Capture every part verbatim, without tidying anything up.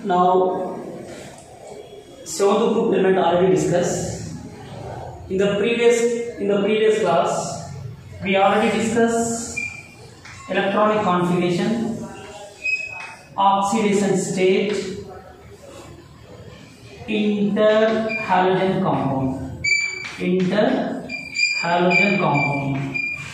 Now, seventh group element already discussed. In the previous in the previous class, we already discussed electronic configuration, oxidation state, interhalogen compound, interhalogen compound.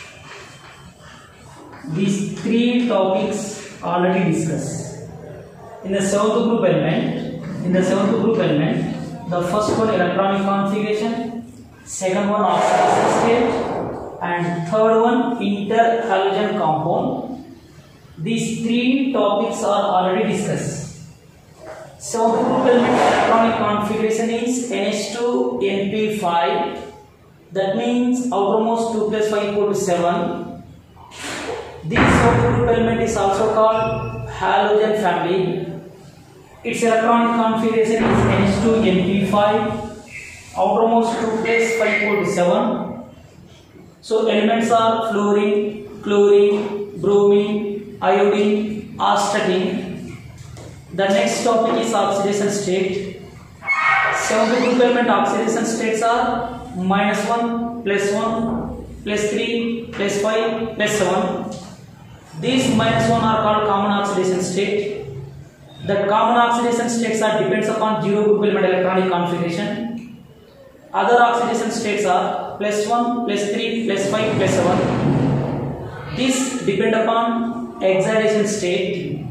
These three topics already discussed. In the seventh group element, in the seventh group element, the first one electronic configuration, second one oxidation state, and third one interhalogen compound. These three topics are already discussed. Seventh group element electronic configuration is N H two N P five. That means outermost two plus five equal to seven. This seventh group element is also called halogen family. Its electronic configuration is N H two N P five. Outermost two plus five equal to seven. So elements are fluorine, chlorine, bromine, iodine, astatine. The next topic is oxidation state. Seventh group element oxidation states are minus one, plus one, plus three, plus five, plus seven. These minus one are called common oxidation state. The common oxidation states are depends upon zero group element electronic configuration. Other oxidation states are plus one, plus three, plus five, plus seven. This depend upon excitation state.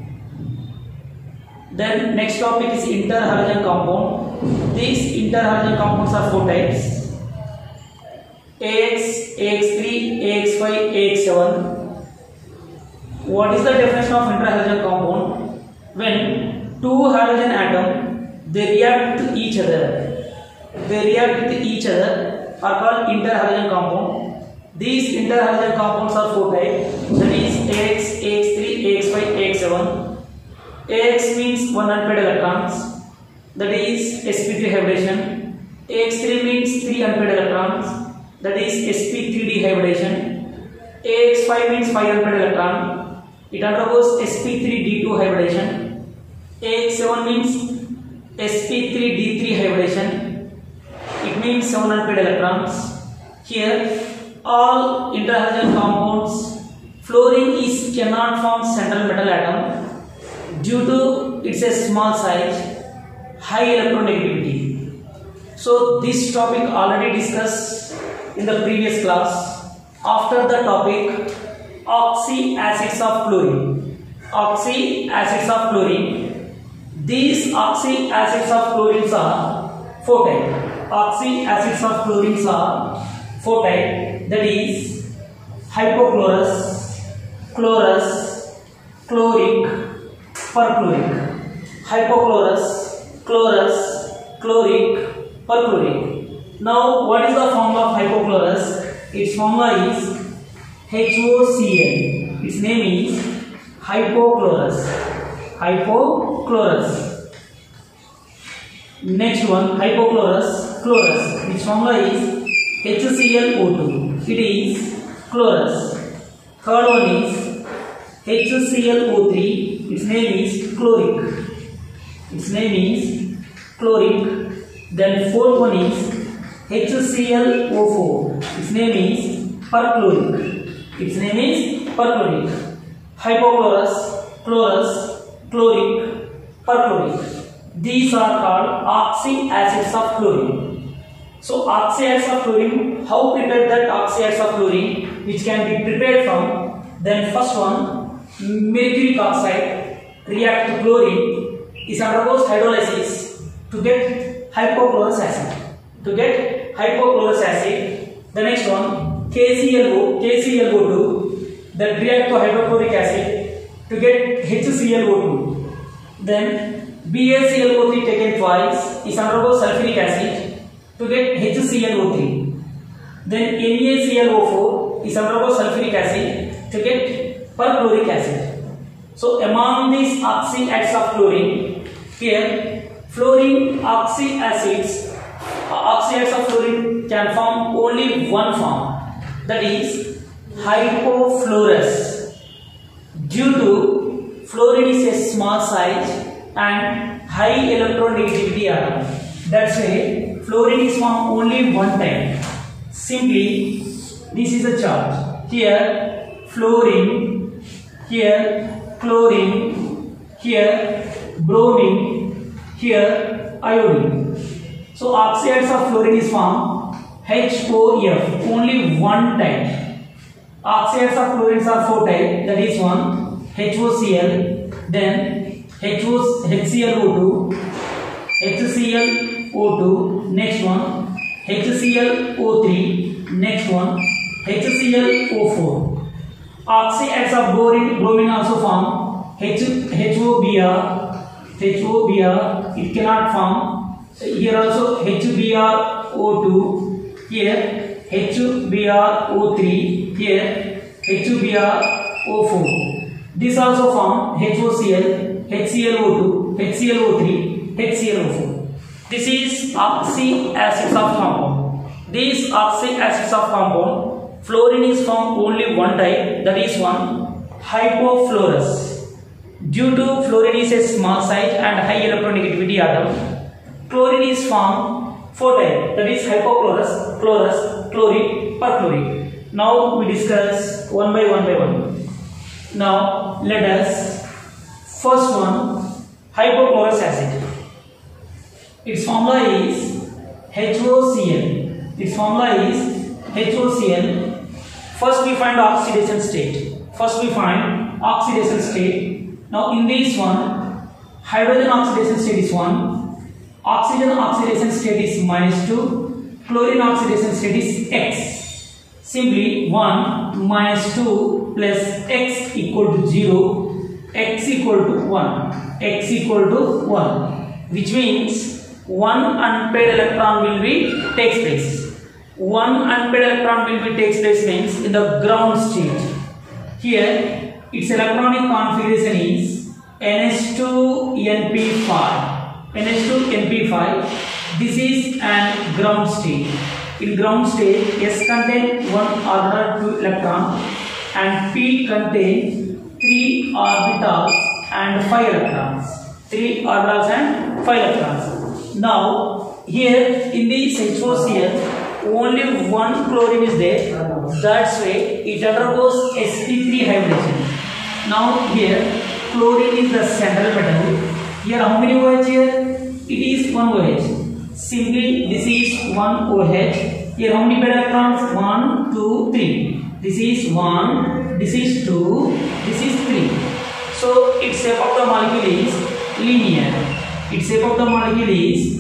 Then next topic is interhalogen compound. These interhalogen compounds are four types: A X, A X three, A X five, A X seven. What is the definition of interhalogen compound? When two halogen atoms they react to each other, they react with each other are called interhalogen compound. These interhalogen compounds are four types. That is A X, A X three, A X five, A X seven. A X means one unpaired electrons. That is S P three hybridization. A X three means three unpaired electrons. That is S P three D hybridization. A X five means five unpaired electrons. It undergoes S P three D two hybridization. A X seven means S P three D three hybridization. It means seven unpaired electrons. Here, all interhalogen compounds, fluorine is cannot form central metal atom due to its a small size, high electronegativity. So this topic already discussed in the previous class. After the topic, oxy acids of fluorine. Oxy acids of fluorine. These oxy acids of fluorines are four types. Oxy acids of fluorines are four types. That is hypochlorous, chlorous, chloric, perchloric. Hypochlorous, chlorous, chloric, perchloric. Now, what is the formula of hypochlorous? Its formula is H O C l. Its name is hypochlorous. Hypochlorous. Next one, hypochlorous, chlorous. Its formula is H C l O two. It is chlorous. Third one is H C l O three. Its name is chloric. Its name is chloric. Then fourth one is H C l O four. Its name is perchloric. Its name is perchloric. Hypochlorous, chlorous, chloric, perchloric. These are called oxy acids of fluorine. So oxy acids of fluorine, how prepare that oxy acids of fluorine, which can be prepared from? Then first one, mercuric oxide react to chlorine is undergoes hydrolysis to get hypochlorous acid. To get hypochlorous acid. The next one, K C l O, K C l O two that react to hydrochloric acid to get H C l O two. Then B a C l O three taken twice is undergoes sulfuric acid to get H C l O three. Then N a C l O four is undergoes sulfuric acid to get perchloric acid. So among these oxy acids of fluorine, here fluorine oxy acids, uh, oxy acids of fluorine can form only one form, that is hypofluorous. Due to fluorine is a small size, and high electronegativity atom. That's why fluorine is formed only one time. Simply, this is a charge. Here fluorine, here chlorine, here bromine, here iodine. So oxides of fluorine is formed H O F only one time. Oxides of fluorine are four types. That is one H O C L, then H O H C l O two, H C l O two, next one H C l O three, next one H C l O four. Oxides of bromine, bromine also form H O B r, H O B r. It cannot form. Here also H B r O two, here H B r O three, here H B r O four. This also form H O C l, H C l O two, H C l O three, H C l O four. This is oxy acids of compound. These oxy acids of compound, fluorine is formed only one type, that is one hypofluorous. Due to fluorine is a small size and high electronegativity atom, chlorine is formed four types, that is hypochlorous, chlorous, chloride, perchlorate. Now we discuss one by one by one. Now let us first one hypochlorous acid. Its formula is H O C l. Its formula is H O C l. First we find oxidation state. First we find oxidation state. Now in this one, hydrogen oxidation state is one, oxygen oxidation state is minus two, chlorine oxidation state is X. Simply one minus two plus X equal to zero, X equal to one, X equal to one, which means one unpaired electron will be takes place. One unpaired electron will be takes place means in the ground state. Here its electronic configuration is N H two N P five. N H two N P five. This is an ground state. In ground state, S contain one orbital two electron and P contain three orbitals and five electrons. Three orbitals and five electrons. Now here in this H O C l only one chlorine is there. That's why it undergoes S p three hybridization. Now here chlorine is the central metal. Here how many OH here? It is one OH. Simply this is one OH. Here how many paired electrons? One, two, three. This is one. This is two. This is three. So its shape of the molecule is linear. Its shape of the molecule is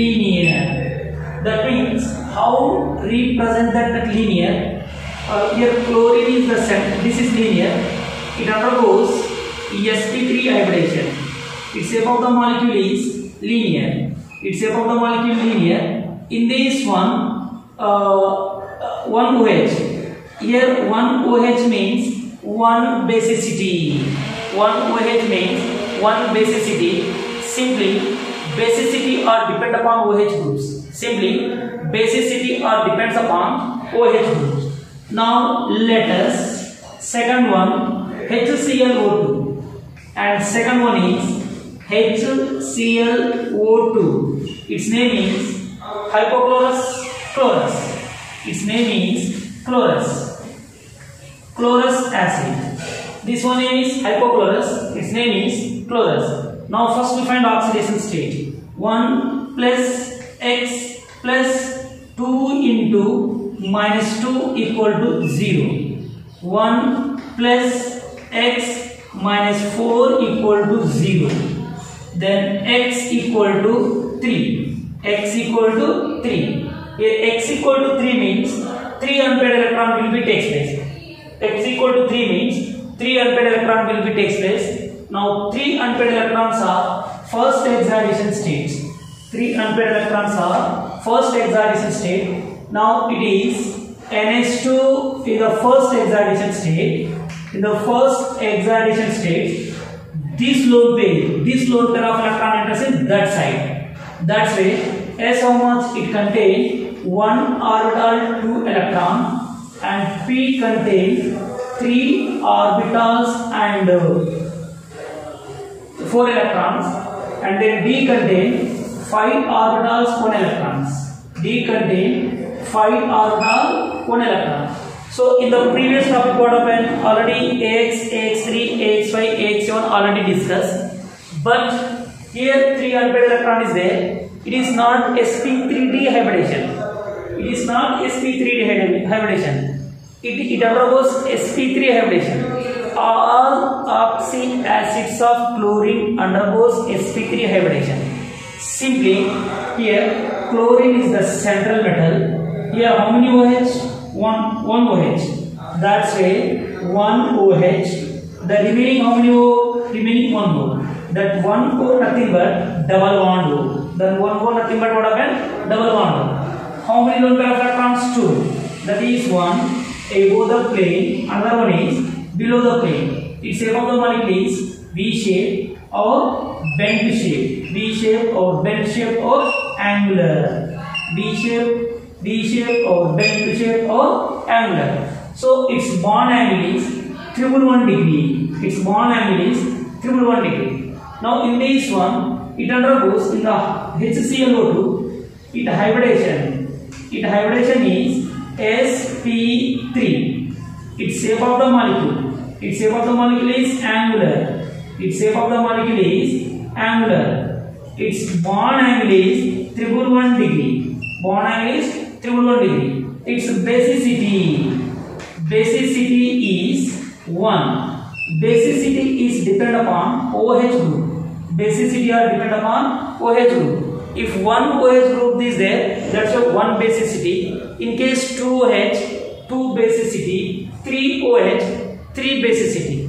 linear. That means how represent that linear? Uh, here chlorine is the center. This is linear. It undergoes S p three hybridization. Its shape of the molecule is linear. Its shape of the molecule linear. In this one, uh, one OH. Here one OH means one basicity. One OH means one basicity. Simply basicity or depend upon OH groups. Simply basicity or depends upon OH groups. Now let us second one H C l O two and second one is H C l O two. Its name is hypochlorous chlorus. Its name is chlorus. Chlorus acid. This one is hypochlorous. Its name is chlorus. Now first we find oxidation state. one plus X plus two into minus two equal to zero. one plus X minus four equal to zero. Then X equal to three. X equal to three. Here X equal to three means three unpaired electron will be takes place. X equal to three means three unpaired electron will be takes place. Now three unpaired electrons are first excitation states. Three unpaired electrons are first excitation state. Now it is N H two in the first excitation state. In the first excitation state, this lone pair, this lone pair of electron enters in that side. That's why S how much it contains one orbital two electron and P contains three orbitals and uh, four electrons. and then D contain five orbitals, one electrons. D contain five orbital, one electron. So in the previous topic what happened? Already A X, A X three, A X five, A X seven already discussed. But here three orbital electron is there. It is not S P three D hybridization. It is not S P three D hybridization. It, it undergoes S P three hybridization. All oxy acids of chlorine undergoes S P three hybridization. Simply here chlorine is the central metal. Here how many OH? One, one OH. That's why one OH. The remaining how many O? Remaining one O. That one O nothing but double bond O. Then one O nothing but what happened? Double bond O. How many lone pair of electrons? Two. That is one above the plane. Another one is below the plane. Its shape of the molecule is V shape or bent shape. V shape or bent shape or angular. V shape. V shape or bent shape or angular. So its bond angle is triple one degree. Its bond angle is triple one degree. Now in this one, it undergoes in the H C l O two, it hybridization. It hybridization is S P three. Its shape of the molecule. Its shape of the molecule is angular. Its shape of the molecule is angular. Its bond angle is triple one degree. Bond angle is triple one degree. Its basicity, basicity is one. Basicity is depend upon OH group. Basicity are depend upon OH group. If one OH group is there, that's a one basicity. In case two OH, two basicity. Three OH, three basicity.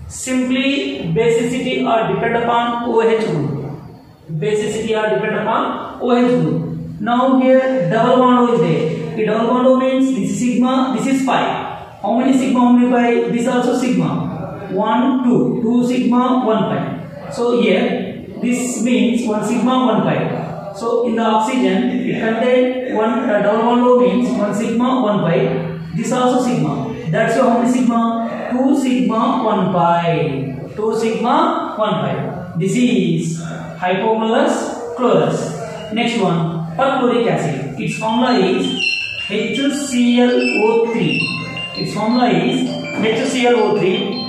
Simply basicity are depend upon OH group. Basicity are depend upon OH group. Now here double bond O is there. The double bond O means this is sigma, this is pi. How many sigma, how many pi? This is also sigma. one, two. two sigma, one pi. So here this means one sigma, one pi. So in the oxygen it contains one uh, double bond O means one sigma, one pi. This also sigma. That's how many sigma? two sigma, one pi. two sigma, one pi. This is hypochlorous, chlorous. Next one. Perchloric acid. Its formula is H C l O three. Its formula is H C l O three.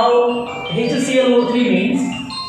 Now H C l O three means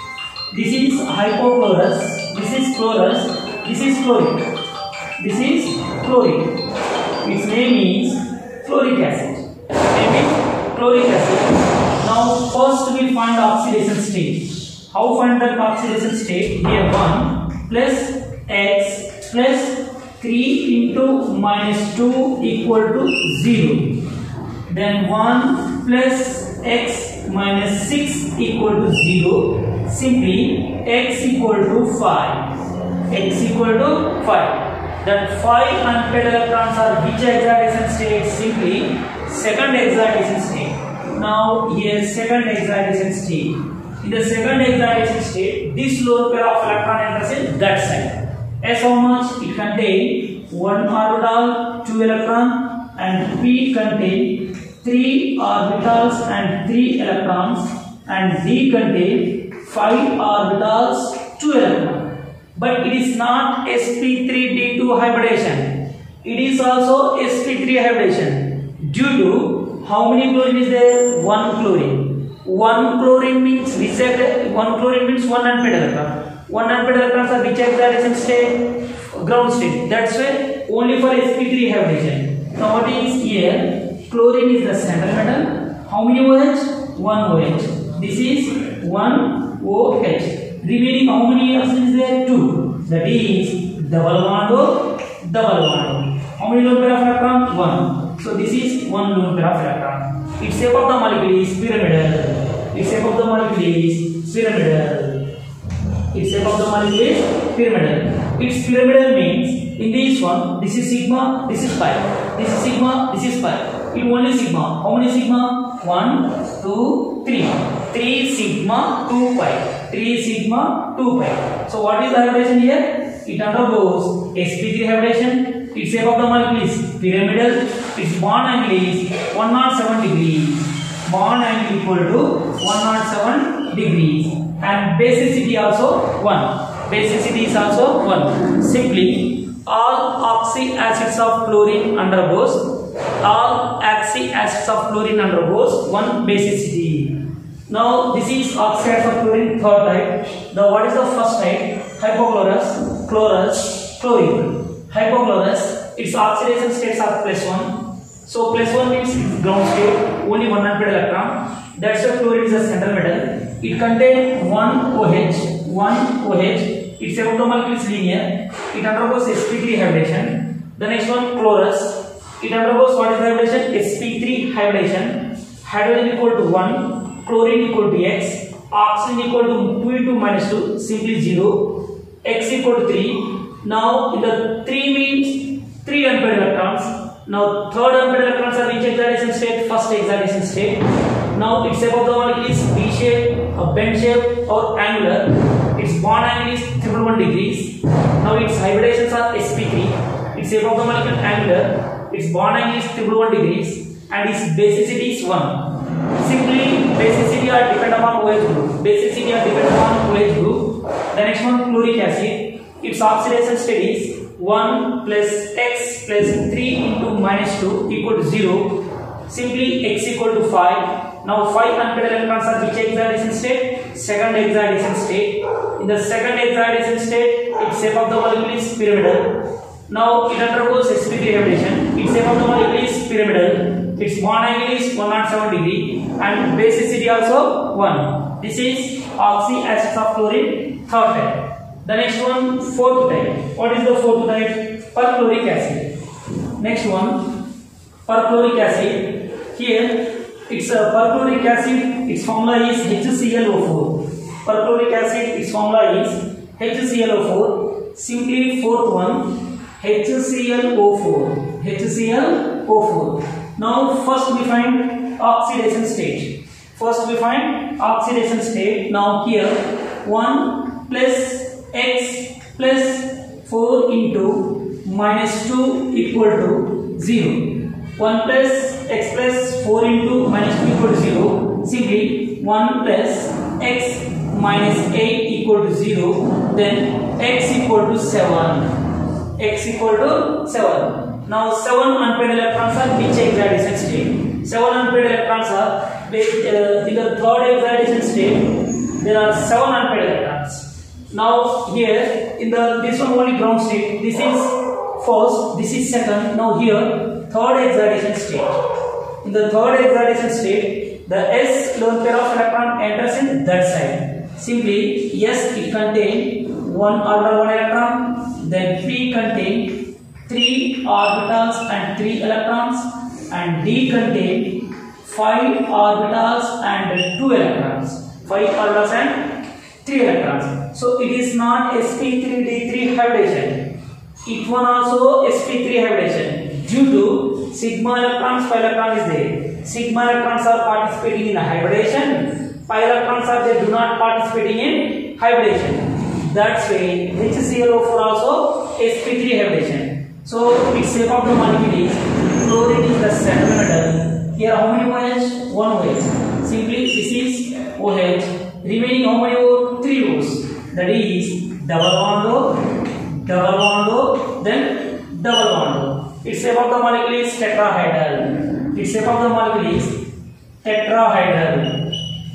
this is hypochlorous, this is chlorous, this is chloric, this is chloric. Its name is chloric acid. Name is chloric acid. Now first we find the oxidation state. How find the oxidation state? Here one plus X plus three into minus two equal to zero. Then one plus X minus six equal to zero. Simply X equal to five. X equal to five. Then five unpaired electrons are which excitation state? Simply second excitation state. Now here second excitation state. In the second excitation state, this lone pair of electron enters in that side. S how much? It contains one orbital, two electron, and P contain three orbitals and three electrons, and D contain five orbitals, two electrons. But it is not S P three D two hybridization. It is also S P three hybridization. Due to how many chlorine is there? One chlorine. One chlorine means which one chlorine means one unpaired electron. One unpaired electrons are which excitation state? Ground state. That's why only for S P three hybridization. Now what is here? Chlorine is the central metal. How many OH? One OH. This is one OH. Remaining how many oxygen is there? Two. That is double bond O, double bond O. How many lone pair of electron? One. So this is one lone pair of electron. Its shape of the molecule is pyramidal. Its shape of the molecule is pyramidal. Its shape of the molecule is pyramidal. Its pyramidal means in this one, this is sigma, this is pi. This is sigma, this is pi. It only sigma. How many sigma? One, two, three. Three sigma, two pi. Three sigma, two pi. So what is the hybridization here? It undergoes S P three hybridization. Its shape of the molecule is pyramidal. Its bond angle is one hundred seven degrees. Bond angle equal to one hundred seven degrees. and basicity also one. Basicity is also one. Simply, all oxy acids of fluorine undergoes all oxy acids of fluorine undergoes one basicity. Now this is oxy acid of fluorine third type. The what is the first type? Hypochlorous, chlorous, chlorine. Hypochlorous, its oxidation states are plus one. So plus one means it's ground state, only one unpaired electron. That's why fluorine is a central metal. It contains one OH, one OH. Its electron molecule is linear. It undergoes s p three hybridization. The next one, chlorous. It undergoes what is the hybridization? s p three hybridization. Hydrogen equal to one, chlorine equal to x, oxygen equal to two into minus two, simply zero, x equal to three. Now in the three means three unpaired electrons. Now third unpaired electrons are which excitation state? First excitation state. Now its shape of the molecule is V shape, a bend shape or angular. Its bond angle is triple one degrees. Now its hybridations are s p three. Its shape of the molecule angular. Its bond angle is triple one degrees and its basicity is one. Simply basicity are depend upon OH group. Basicity are depend upon OH group. The next one, chloric acid. Its oxidation state is one plus x plus three into minus two equal to zero. Simply x equal to five. Now five unpaired electrons are which excitation state? Second excitation state. In the second excitation state, its shape of the molecule is pyramidal. Now it undergoes s p three hybridization. Its shape of the molecule is pyramidal. Its bond angle is one hundred seven degree and basicity also one. This is oxy acids of fluorine third type. The next one, fourth type. What is the fourth type? Perchloric acid. Next one, perchloric acid. Here it's a perchloric acid. Its formula is H C l O four. Perchloric acid. Its formula is H C l O four. Simply fourth one, H C l O four. H C l O four. Now first we find oxidation state. First we find oxidation state. Now here one plus x plus four into minus two equal to zero. one plus x plus four into minus two equal to zero. Simply one plus x minus eight equal to zero. Then x equal to seven. X equal to seven. Now seven unpaired electrons are which excitation state? seven unpaired electrons are with, uh, in the third excitation state. There are seven unpaired electrons. Now here in the this one only ground state. This is first, this is second. Now here third excitation state. In the third excitation state, the s lone pair of electron enters in that side. Simply S it contain one orbital one electron. Then P contain three orbitals and three electrons, and D contain five orbitals and two electrons. Five orbitals and three electrons. So it is not s p three d three hybridization. It one also s p three hybridization. Due to sigma electrons, pi electron is there. Sigma electrons are participating in the hybridization. Pi electrons are they do not participating in hybridization. That's why H C l O four also s p three hybridization. So its shape of the molecule is chlorine is the central metal. Here how many OH? One OH. Simply this is OH. Remaining how many O? Three O's. That is double bond O, double bond O, then double bond O. Its shape of the molecule is tetrahedral. Its shape of the molecule is tetrahedral.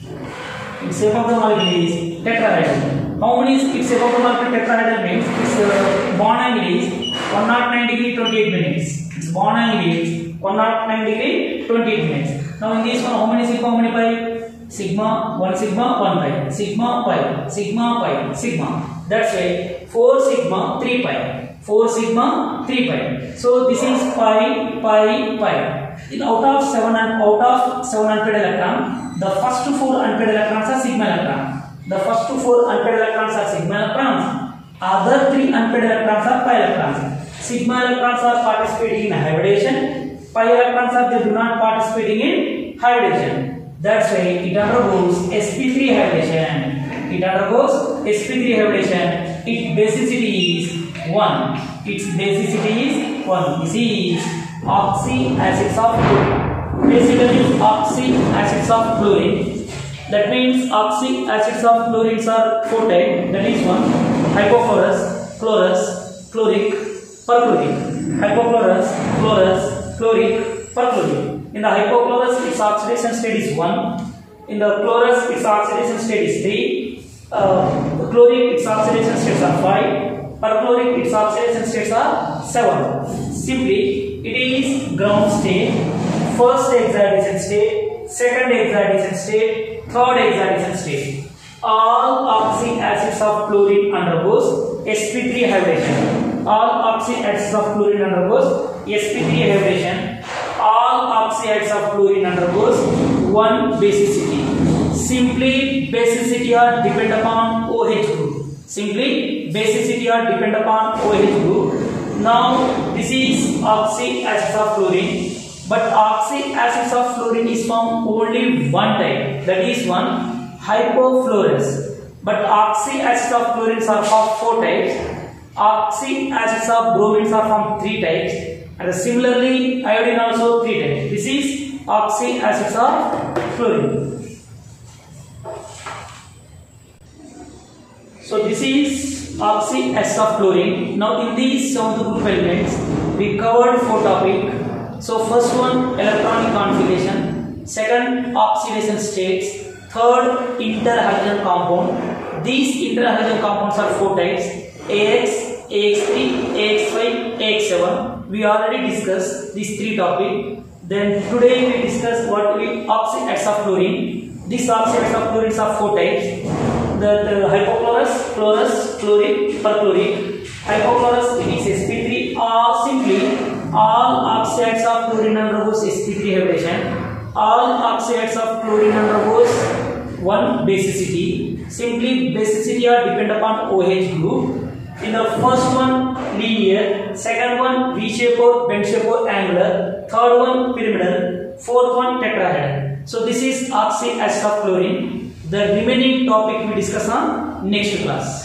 Its shape of the molecule is tetrahedral. How many is its shape of the molecule tetrahedral means its uh, bond angle is one hundred nine degree twenty-eight minutes. Its bond angle is one hundred nine degree twenty-eight minutes. Now in this one how many sigma, how many pi? Sigma, one sigma, one pi, sigma, pi, sigma, pi, sigma. That's why four sigma, three pi, four sigma, three pi. So this is pi, pi, pi. In out of seven and out of seven unpaired electrons, the first four unpaired electrons are sigma electrons. The first four unpaired electrons are sigma electrons. Other three unpaired electrons are pi electrons. Sigma electrons are participating in hybridization. Pi electrons are they do not participating in hybridization. That's why it undergoes s p three hybridization. It undergoes s p three hybridization. Its basicity is one. Its basicity is one. This is oxy acids of fluorine. Basically, oxy acids of fluorine. That means oxalic acids of chlorines are four types. That is one hypochlorous, chlorous, chloric, perchloric. Hypochlorous, chlorous, chloric, perchloric. In the hypochlorous, its oxidation state is one. In the chlorous, its oxidation state is three. Uh, chloric, its oxidation states are five. Perchloric, its oxidation states are seven. Simply, it is ground state, first excitation state, second excitation state, third excitation state. All oxalic acids of chlorine undergoes S P three hybridization. All oxalic acids of chlorine undergoes S P three hybridization. All oxalic acids of chlorine undergoes one basicity. Simply, basicity are depend upon OH group. Simply, basicity are depend upon OH group. Now, this is oxalic acids of chlorine, but oxalic acids of fluorine is from only one type, that is one hypofluorous. But oxalic acids of chlorines are from four types. Oxalic acids of bromines are from three types, and similarly iodine also three types. This is oxalic acids of fluorine. So this is oxalic acids of chlorine. Now in these seventh group elements, we covered four topics. So first one, electronic configuration. Second, oxidation states. Third, interhalogen compound. These interhalogen compounds are four types: A X, A X three, A X five, A X seven. We already discussed these three topics. Then today we discuss what will be oxalic acids of chlorine. These oxalic acids of chlorine are four types. The, the hypochlorous, chlorous, chloric, perchloric. Hypochlorous, it is S P three, or simply all oxides of chlorine undergoes S P three hybridization. All oxides of chlorine undergoes one basicity. Simply, basicity are depend upon OH group. In the first one, linear. Second one, V shape or bend shape or angular. Third one, pyramidal. Fourth one, tetrahedral. So this is oxalic acid of chlorine. The remaining topic we discuss on next class.